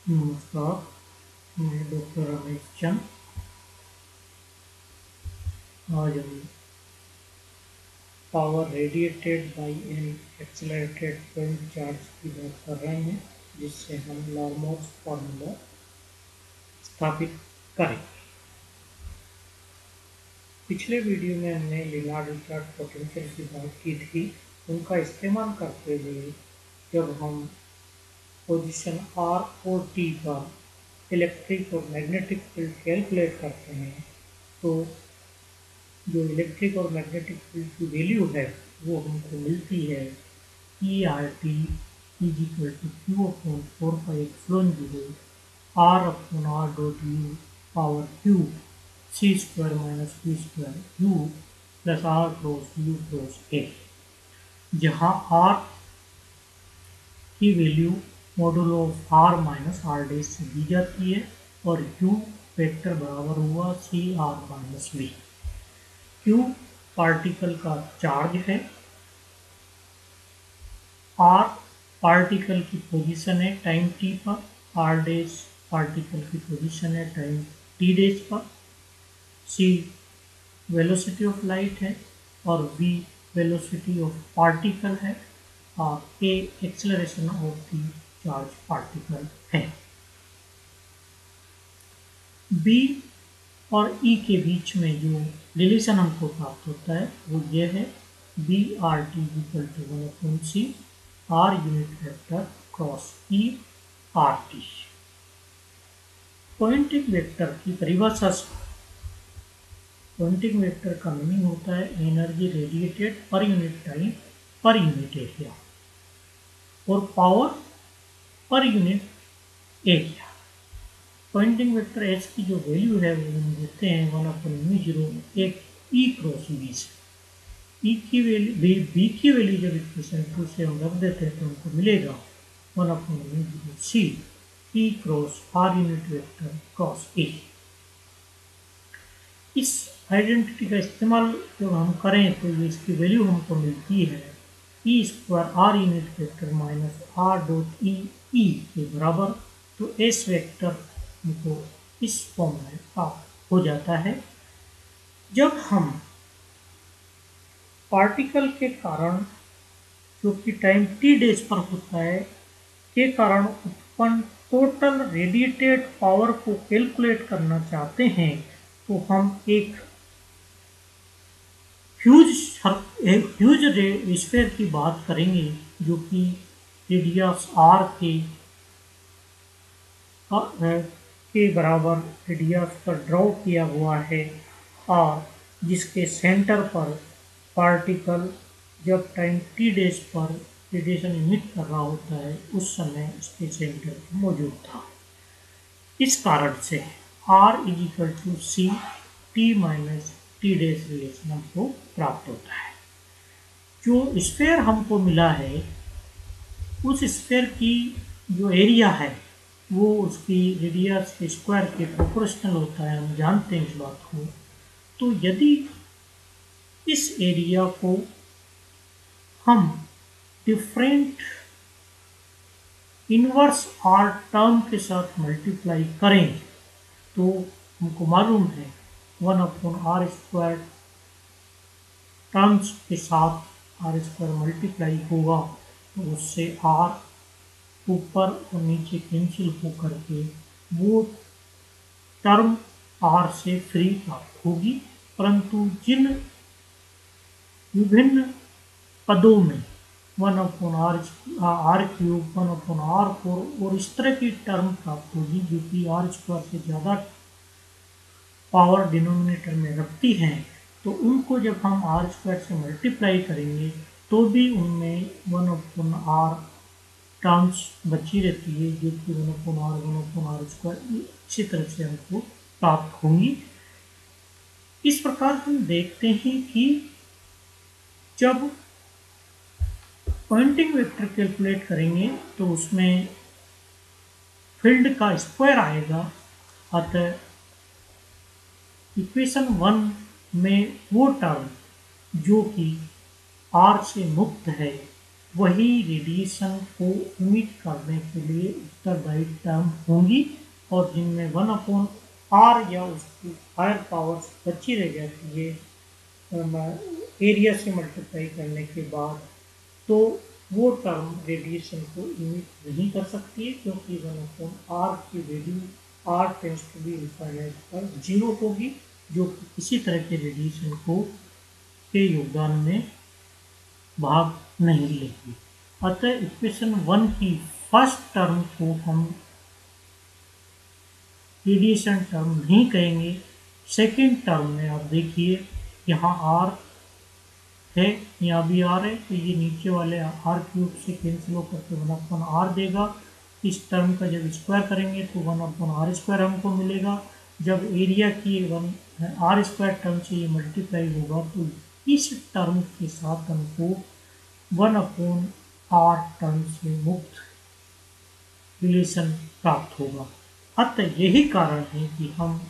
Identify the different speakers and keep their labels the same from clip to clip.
Speaker 1: नमस्कार, मैं डॉक्टर रमेश चंद। आज हम power radiated by an accelerated point charge की बात कर रहे हैं, जिससे हम लार्मोस फार्मूला स्थापित करेंगे। पिछले वीडियो में हमने लिनार्ड रिचार्ड पोटेंशियल की बात की थी। उनका इस्तेमाल करते हुए जब हम पोजीशन आर और टी पर इलेक्ट्रिक और मैग्नेटिक फील्ड कैलकुलेट करते हैं, तो जो इलेक्ट्रिक और मैग्नेटिक फील्ड की वैल्यू है वो हमको मिलती है E R T is equal to Q upon 4πε0 R upon R dot U power cube C square minus P square U plus R cross U cross A, जहाँ R की value modulo of R minus R dash से दी जाती है और U vector बराबर हुआ C R minus V. Q particle का चार्ज है, आर पार्टिकल की पोजीशन है टाइम टी पर, आर डैश पार्टिकल की पोजीशन है टाइम टी डैश पर, सी वेलोसिटी ऑफ लाइट है और वी वेलोसिटी ऑफ पार्टिकल है और A acceleration of the charge particle है। बी और ई के बीच में जो रिलेशन हमको प्राप्त होता है वो ये है B R T equal to 1/c R unit vector cross E R T. Poynting vector की परिभाषा से पॉइंटिंग वेक्टर का मीनिंग होता है energy radiated per unit time per unit area और power per unit area. Poynting vector H की जो value है वो हम देते हैं 1/μ0 एक ई क्रॉस बी से। ई की वैल्यू बी की वैल्यू जब इक्वेशन 2 से हम रख देते हैं तो हमको मिलेगा 1/μ0 C E cross R unit vector cross A. इस आइडेंटिटी का इस्तेमाल जब हम करें तो ये इसकी वैल्यू हमको मिलती है E square are unit vector minus R dot E के बराबर। तो एस वेक्टर हमको इस फॉर्म में प्राप्त हो जाता है। जब हम पार्टिकल के कारण जो कि टाइम टी डेज पर होता है के कारण उत्पन्न टोटल रेडिएटेड पावर को कैलकुलेट करना चाहते हैं तो हम एक ह्यूज स्फीयर की बात करेंगे जो कि रेडियस आर के बराबर रेडियस पर ड्रॉ किया हुआ है और जिसके सेंटर पर पार्टिकल जब टाइम टी डेज पर रेडिएशन इमिट कर रहा होता है उस समय इसके सेंटर पर मौजूद था। इस कारण से R is equal to C T minus T dash relation हमको प्राप्त होता है। जो स्फीयर हमको मिला है उस स्फीयर की जो एरिया है वो उसकी रेडियस के स्क्वायर के प्रोपोर्शनल होता है, हम जानते हैं इस बात को। तो यदि इस एरिया को हम डिफरेंट इनवर्स आर टर्म के साथ मल्टीप्लाई करें तो हमको मालूम है 1/r² टर्म्स के साथ r² मल्टीप्लाई होगा तो उससे r ऊपर और नीचे कैंसिल होकर के वो टर्म r से फ्री प्राप्त होगी। परंतु जिन विभिन्न पदों में 1/r³ 1/r4 और इस तरह की टर्म प्राप्त होगी जो कि r² से ज़्यादा पावर डिनोमिनेटर में रखती हैं, तो उनको जब हम r² से मल्टीप्लाई करेंगे तो भी उनमें 1/r टर्म्स बची रहती है जो कि 1/r² इसी तरह से हमको प्राप्त होंगी। इस प्रकार हम देखते हैं कि जब पॉइंटिंग वेक्टर कैलकुलेट करेंगे तो उसमें फील्ड का स्क्वायर आएगा। अतः इक्वेशन 1 में वो टर्म जो कि r से मुक्त है वही रेडिएशन को इमिट करने के लिए उत्तरदायी टर्म होंगी, और जिनमें 1/r या उसकी हायर पावर्स बची रह जाती है एरिया से मल्टीप्लाई करने के बाद, तो वो टर्म रेडिएशन को इमिट नहीं कर सकती है, क्योंकि 1/r की वैल्यू r tends to be infinite पर 0 होगी, जो कि किसी तरह के रेडिएशन के योगदान में भाग नहीं लेगी। अतः इक्वेशन 1 की फर्स्ट टर्म को हम रेडिएशन टर्म नहीं कहेंगे। सेकेंड टर्म में आप देखिए यहाँ r है, यहाँ भी r है, तो ये नीचे वाले r³ से कैंसिल होकर के 1/r देगा। इस टर्म का जब स्क्वायर करेंगे तो 1/r² हमको मिलेगा। जब एरिया की r² टर्म से ये मल्टीप्लाई होगा तो इस टर्म के साथ हमको 1/r टर्म से मुक्त रिलेशन प्राप्त होगा। अतः यही कारण है कि हम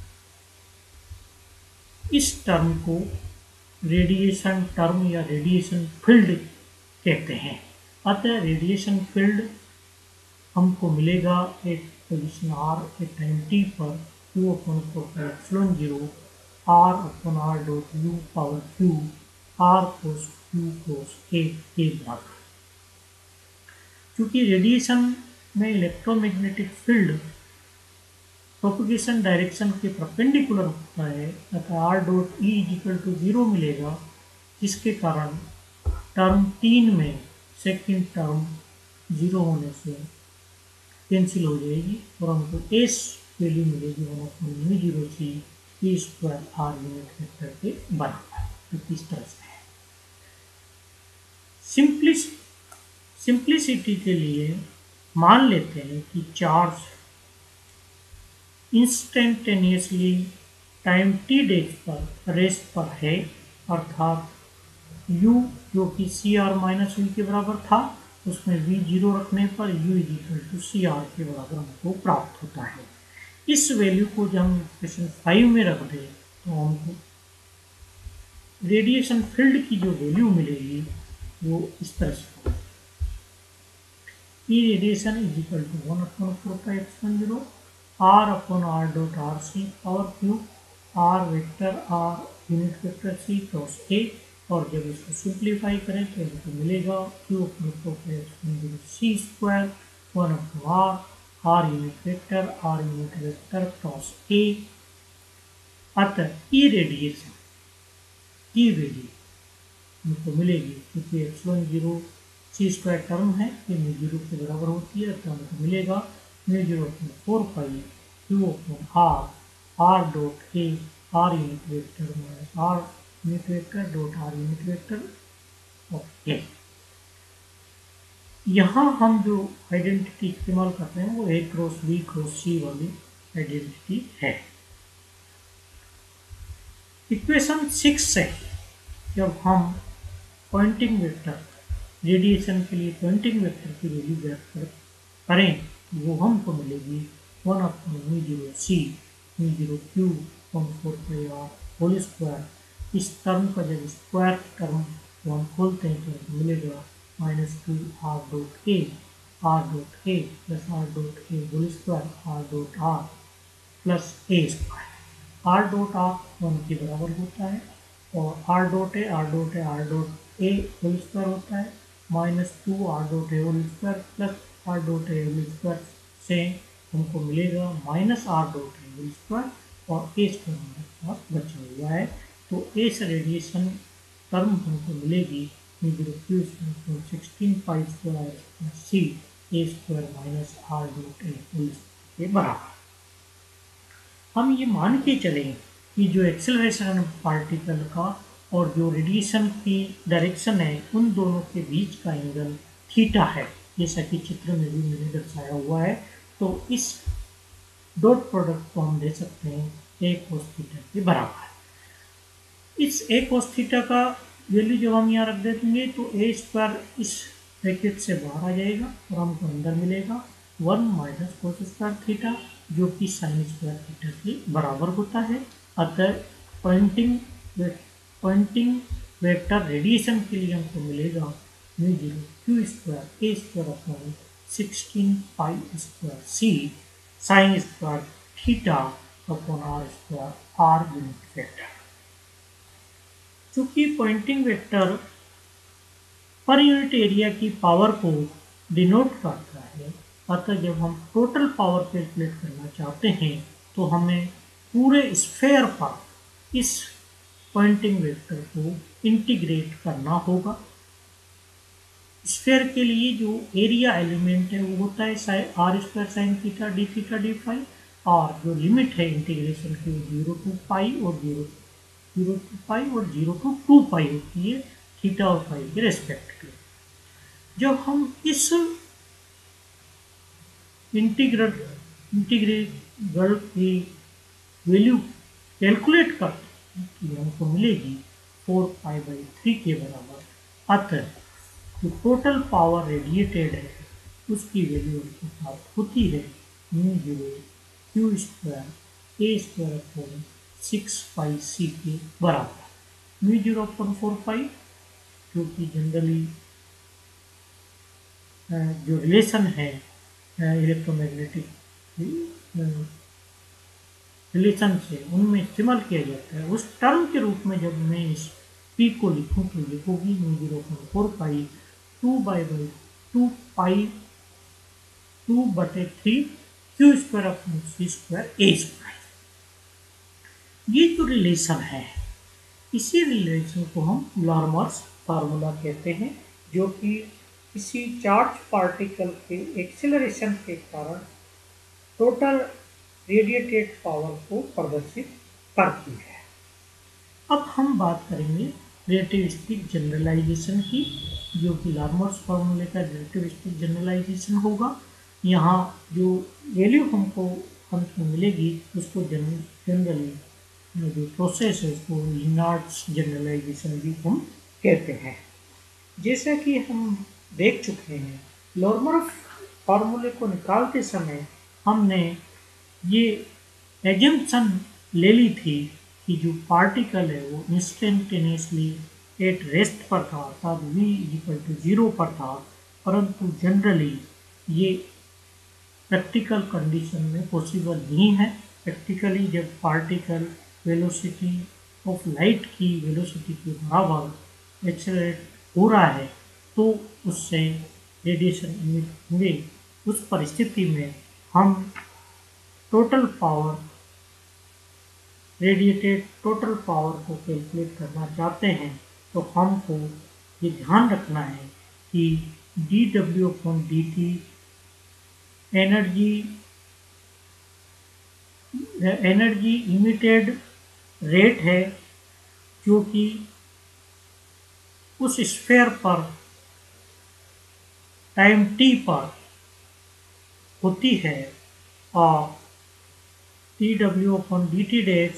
Speaker 1: इस टर्म को रेडिएशन टर्म या रेडिएशन फील्ड कहते हैं। अतः रेडिएशन फील्ड हमको मिलेगा एक पोजीशन r एक टाइम t पर Q/4πε0 r/r.u power q r cos q cos a के बराबर। चूंकि रेडिएशन में इलेक्ट्रोमैग्नेटिक फील्ड प्रोपगेशन डायरेक्शन के परपेंडिकुलर होता है, अतः r.e=0 मिलेगा, जिसके कारण टर्म 3 में सेकेंड टर्म 0 होने से कैंसिल हो जाएगी और हमको एस वैल्यू मिलेगी 1/μ0c e² r unit vector के बराबर। तो इस तरह से है। सिंप्लिसिटी के लिए मान लेते हैं कि charge instantaneously time t dash पर रेस्ट पर है, अर्थात u जो कि CR-v के बराबर था, उसमें v 0 रखने पर u CR के बराबर हमको प्राप्त होता है। इस वैल्यू को जब हम इक्वेशन 5 में रख दें तो हमको रेडिएशन फील्ड की जो वैल्यू मिलेगी वो इस तरह से होगी। E radiation = 1/4πε0 r/r.rc power q r vector r unit vector c cross a, और जब इसको सिंप्लीफाई करें तो हमको मिलेगा Q/4πε0c² 1/r r unit vector cross a। अतः E रेडिएशन की वैल्यू हमको मिलेगी, क्योंकि ε0 c² टर्म है, ये μ0 के बराबर होती है, तो हमको मिलेगा μ0/4π Q/r r.a r unit vector minus r unit vector dot r unit vector of a। यहाँ हम जो आइडेंटिटी इस्तेमाल करते हैं वो a cross b cross c वाली आइडेंटिटी है। इक्वेशन 6 से जब हम पॉइंटिंग वेक्टर रेडिएशन के लिए पॉइंटिंग वेक्टर की वैल्यू ज्ञात करें, वो हमको मिलेगी 1/μ0c μ0q/4πr होल स्क्वायर। इस टर्म का जब स्क्वायर टर्म को हम खोलते हैं तो मिलेगा -2r.a plus r.a whole square r.r plus a²। r.r 1 के बराबर होता है और r.a होल स्क्वायर होता है, -2r.a whole square plus r.a whole square से हमको मिलेगा -r.a होल स्क्वायर और a² हमारे पास बचा हुआ है। तो इस रेडिएशन टर्म हमको मिलेगी μ0q/16π² c a² -r.a whole के बराबर। हम ये मान के चलें कि जो एक्सेलरेशन पार्टिकल का और जो रेडिएशन की डायरेक्शन है उन दोनों के बीच का एंगल थीटा है, जैसा कि चित्र में भी मैंने दर्शाया हुआ है। तो इस डॉट प्रोडक्ट को हम दे सकते हैं a cos थीटा के बराबर। इस a cos थीटा का वैल्यू जब हम यहाँ रख देंगे तो a² इस ब्रैकेट से बाहर आ जाएगा और हमको अंदर मिलेगा 1 - cos² थीटा, जो कि sin² थीटा के बराबर होता है। अतः पॉइंटिंग वेक्टर रेडिएशन के लिए हमको मिलेगा mu zero q square a square upon 16 pi square c sine square theta upon r square are unit vector. चूंकि पॉइंटिंग वेक्टर पर यूनिट एरिया की पावर को डिनोट करता है, अतः जब हम टोटल पावर कैलकुलेट करना चाहते हैं तो हमें पूरे स्फेयर पर इस पॉइंटिंग वेक्टर को इंटीग्रेट करना होगा। स्फेयर के लिए जो एरिया एलिमेंट है वो होता है r square sine theta d phi, और जो लिमिट है इंटीग्रेशन की वो 0 टू पाई और 0 टू 2 पाई होती है थीटा और फाई के रेस्पेक्ट में। जब हम इस इंटीग्रल की वैल्यू कैलकुलेट करते हैं तो हमको मिलेगी 4 पाई/3 के बराबर। अतः जो टोटल पावर रेडिएटेड है उसकी वैल्यू हमके पास होती है mu zero q square a square upon 6 pi c के बराबर। म्यू जीरो अपॉन 4 पाई जो कि जनरली जो रिलेशन है इलेक्ट्रोमैग्नेटिक रिलेशन से उनमें इस्तेमाल किया जाता है, उस टर्म के रूप में जब मैं इस पी को लिखूँ तो लिखूँगी mu zero upon 4 pi 2 pi 2/3 q square upon c square a square. ये जो रिलेशन है इसी रिलेशन को हम लार्मर्स फार्मूला कहते हैं, जो कि किसी चार्ज पार्टिकल के एक्सेलरेशन के कारण टोटल रेडिएटेड पावर को प्रदर्शित करती है। अब हम बात करेंगे रिलेटिविस्टिक जनरलाइजेशन की, जो कि लार्मर्स फार्मूले का रिलेटिविस्टिक जनरलाइजेशन होगा। यहाँ जो वैल्यू हमको अंत में मिलेगी उसको जनरली जो प्रोसेस है उसको लिनार्ड्स जनरलाइजेशन भी हम कहते हैं। जैसा कि हम देख चुके हैं, लार्मर फार्मूले को निकालते समय हमने ये एजम्पशन ले ली थी कि जो पार्टिकल है वो इंस्टेंटेनियसली एट रेस्ट पर था, अर्थात v=0 पर था, परंतु जनरली ये प्रैक्टिकल कंडीशन में पॉसिबल नहीं है। प्रैक्टिकली जब पार्टिकल वेलोसिटी ऑफ लाइट की वेलोसिटी के बराबर एक्सेलरेट हो रहा है तो उससे रेडिएशन इमिट होंगे। उस परिस्थिति में हम total power radiated total power को कैलकुलेट करना चाहते हैं तो हमको ये ध्यान रखना है कि dW/dt एनर्जी इमिटेड रेट है, जो कि उस स्फेयर पर टाइम t पर होती है, और dW/dt डैश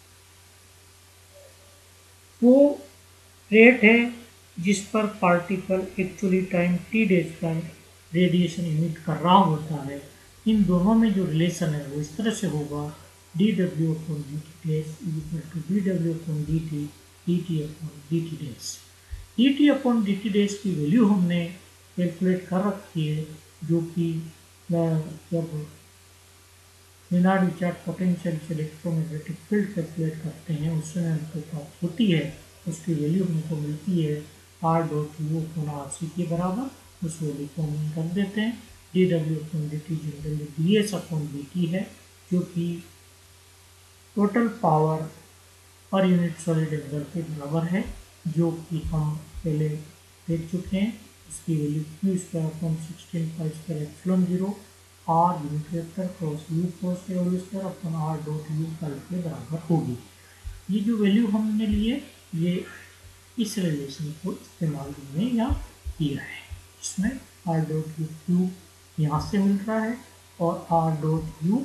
Speaker 1: वो रेट है जिस पर particle actually time t dash पर रेडिएशन इमिट कर रहा होता है। इन दोनों में जो रिलेशन है वो इस तरह से होगा dW/dt dash dW/dt dt/dt dash. dt/dt dash की वैल्यू हमने कैलकुलेट कर रखी है, जो कि जब लिनार्ड विचार्ड पोटेंशियल से इलेक्ट्रोमैग्नेटिक फील्ड कैलकुलेट करते हैं उस समय हमको प्राप्त होती है। उसकी वैल्यू हमको मिलती है r.u/rc के बराबर। उस वैल्यू को हम कर देते हैं। dW/dt जनरली ds/dt है, जो कि total power per unit solid angle के बराबर है, जो कि हम पहले देख चुके हैं। इसकी value q² 16π² r unit vector cross u cross a whole square upon r.u कल के बराबर होगी। ये जो वैल्यू हमने लिए ये इस रिलेशन को इस्तेमाल में यहाँ किया है, इसमें r.u क्यूब यहाँ से मिल रहा है और r.u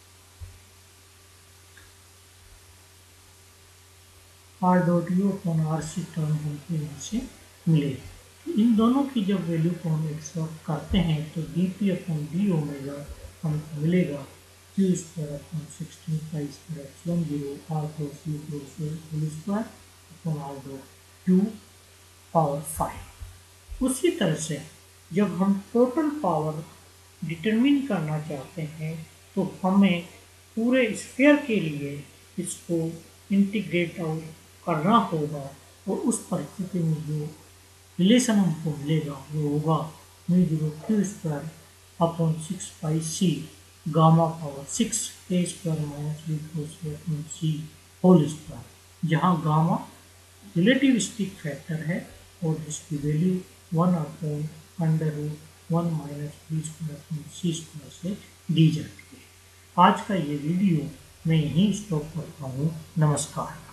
Speaker 1: अपॉन rc टर्म हमको यहाँ से मिले। इन दोनों की जब वैल्यू को हम एक्सट्रैक्ट करते हैं तो dp/d ओमेगा हमको मिलेगा q² 16π² r cross u cross whole square upon r.q power 5। उसी तरह से जब हम टोटल पावर डिटरमिन करना चाहते हैं तो हमें पूरे स्फीयर के लिए इसको इंटीग्रेट आउट करना होगा, और उस परिस्थिति में जो रिलेशन हमको मिलेगा वो होगा μ0 q² upon 6πc gamma power 6 a² - b² whole square, जहाँ गामा रिलेटिविस्टिक फैक्टर है और जिसकी वैल्यू 1/√1 - b²c² से दी जाती है। आज का ये वीडियो मैं यहीं स्टॉप करता हूँ। नमस्कार।